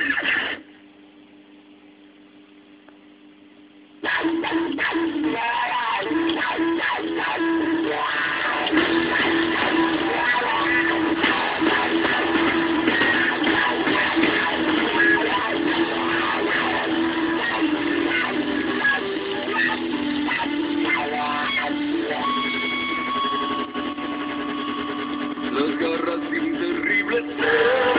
Las garras de un terrible ser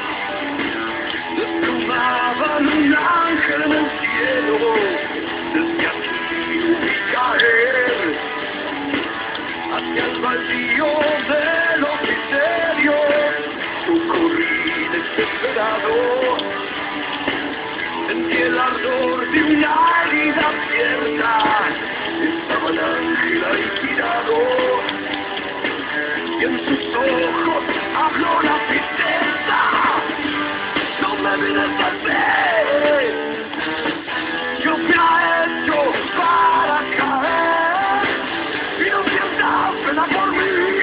desplumaban un ángel en el cielo. Desde aquí vi caer hacia el baldío de los misterios. Yo corrí desesperado, sentí el ardor de una herida abierta. Estaba el ángel ahí tirado, y en sus ojos habló la tristeza. No me mires así, yo me he hecho para caer, y no sientas pena por mí.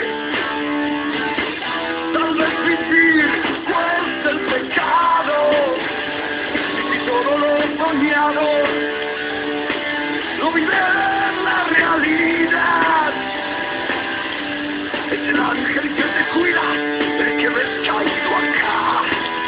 Tal vez vivir fue el pecado, y si todo lo soñado lo vive en la realidad. Es el ángel que te cuida, el que ves caído acá.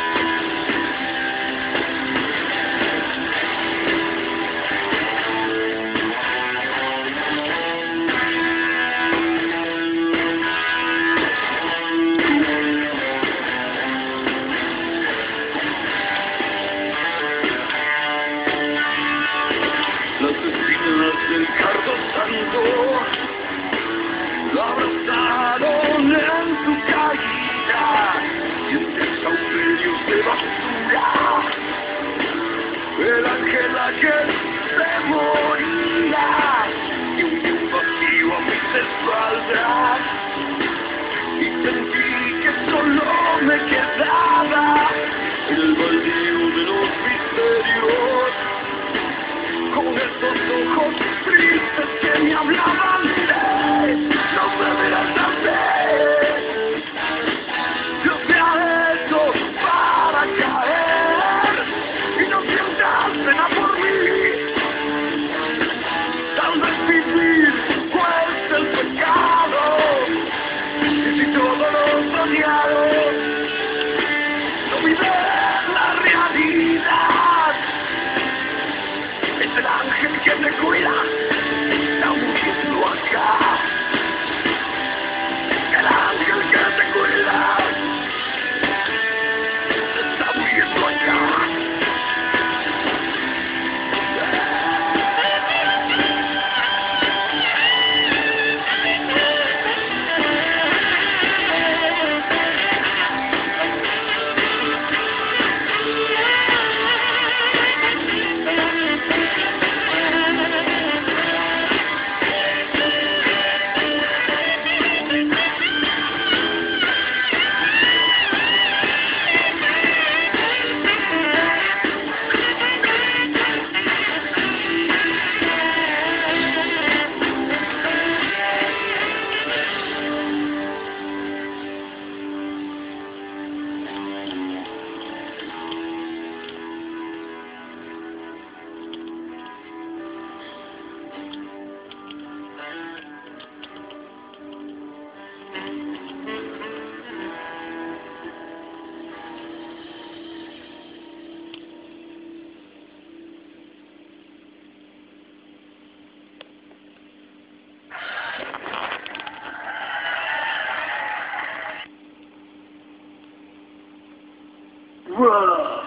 Las espinas del cardo santo lo abrazaron en su caída, y entre saumerios de basura el ángel aquel se moría, y hubo un vacío a mis espaldas, y sentí que solo me quedaba el baldío de los misterios, con esos ojos tristes que me hablaban de no me verás así. Dios me ha hecho para caer, y no sientas pena por mí. Tal vez vivir fue el pecado, y si todo lo soñado no vive la realidad. Es el ángel que te cuida, está muriendo acá. El ángel que te cuida está muriendo acá. Whoa.